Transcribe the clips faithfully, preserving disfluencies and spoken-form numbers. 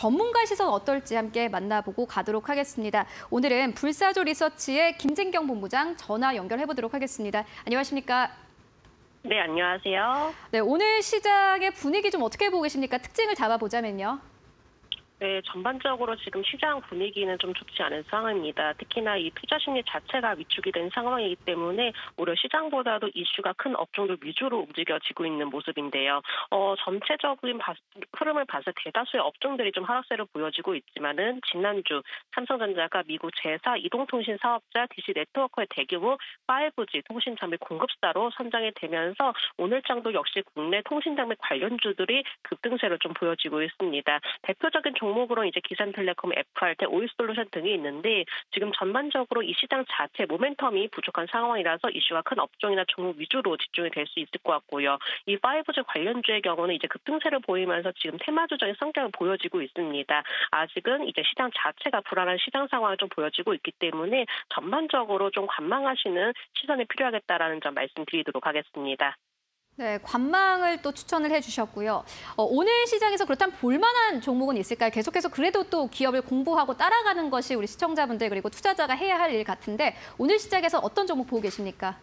전문가 시선 어떨지 함께 만나보고 가도록 하겠습니다. 오늘은 불사조 리서치의 김진경 본부장 전화 연결해보도록 하겠습니다. 안녕하십니까? 네, 안녕하세요. 네, 오늘 시장의 분위기 좀 어떻게 보고 계십니까? 특징을 잡아보자면요. 네, 전반적으로 지금 시장 분위기는 좀 좋지 않은 상황입니다. 특히나 이 투자 심리 자체가 위축이 된 상황이기 때문에 오히려 시장보다도 이슈가 큰 업종들 위주로 움직여지고 있는 모습인데요. 어, 전체적인 바, 흐름을 봐서 대다수의 업종들이 좀 하락세를 보여지고 있지만은 지난주 삼성전자가 미국 제사 이동통신 사업자 디씨 네트워크의 대규모 파이브지 통신 장비 공급사로 선정이 되면서 오늘 장도 역시 국내 통신 장비 관련주들이 급등세를 좀 보여지고 있습니다. 대표적인 종 종목으로 이제 기산텔레콤, 에프알테, 오이솔루션 등이 있는데 지금 전반적으로 이 시장 자체 모멘텀이 부족한 상황이라서 이슈가 큰 업종이나 종목 위주로 집중이 될 수 있을 것 같고요. 이 파이브지 관련주의 경우는 이제 급등세를 보이면서 지금 테마주적인 성격을 보여지고 있습니다. 아직은 이제 시장 자체가 불안한 시장 상황을 좀 보여지고 있기 때문에 전반적으로 좀 관망하시는 시선이 필요하겠다라는 점 말씀드리도록 하겠습니다. 네, 관망을 또 추천을 해주셨고요. 어, 오늘 시장에서 그렇다면 볼만한 종목은 있을까요? 계속해서 그래도 또 기업을 공부하고 따라가는 것이 우리 시청자분들 그리고 투자자가 해야 할 일 같은데 오늘 시장에서 어떤 종목 보고 계십니까?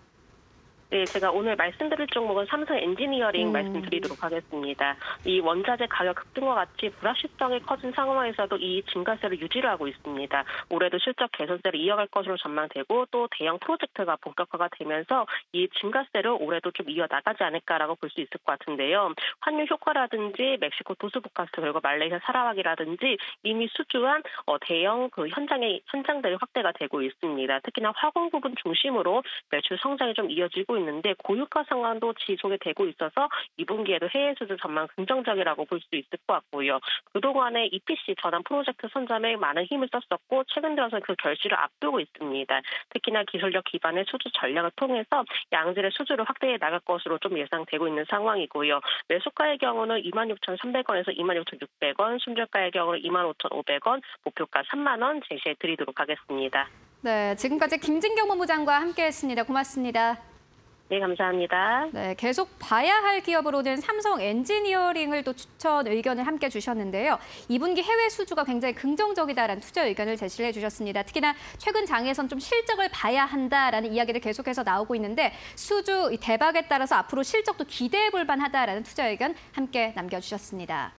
네, 제가 오늘 말씀드릴 종목은 삼성 엔지니어링 음. 말씀드리도록 하겠습니다. 이 원자재 가격 급등과 같이 불확실성이 커진 상황에서도 이 증가세를 유지를 하고 있습니다. 올해도 실적 개선세를 이어갈 것으로 전망되고 또 대형 프로젝트가 본격화가 되면서 이 증가세를 올해도 좀 이어나가지 않을까라고 볼 수 있을 것 같은데요. 환율 효과라든지 멕시코 도스부카스 그리고 말레이시아 사라왁이라든지 이미 수주한 어, 대형 그 현장의 현장들이 확대가 되고 있습니다. 특히나 화공 부분 중심으로 매출 성장이 좀 이어지고 있는데 고유가 상황도 지속이 되고 있어서 이 분기에도 해외 수주 전망 긍정적이라고 볼 수 있을 것 같고요. 그동안에 이피씨 전환 프로젝트 선점에 많은 힘을 썼었고 최근 들어서 그 결실을 앞두고 있습니다. 특히나 기술력 기반의 수주 전략을 통해서 양질의 수주를 확대해 나갈 것으로 좀 예상되고 있는 상황이고요. 매수가의 경우는 이만 육천삼백 원에서 이만 육천육백 원, 순저가의 경우는 이만 오천오백 원, 목표가 삼만 원 제시해 드리도록 하겠습니다. 네, 지금까지 김진경 본부장과 함께했습니다. 고맙습니다. 네, 감사합니다. 네, 계속 봐야 할 기업으로는 삼성 엔지니어링을 또 추천 의견을 함께 주셨는데요. 이 분기 해외 수주가 굉장히 긍정적이다라는 투자 의견을 제시를 해주셨습니다. 특히나 최근 장에선 좀 실적을 봐야 한다라는 이야기를 계속해서 나오고 있는데 수주 대박에 따라서 앞으로 실적도 기대해 볼 만하다라는 투자 의견 함께 남겨주셨습니다.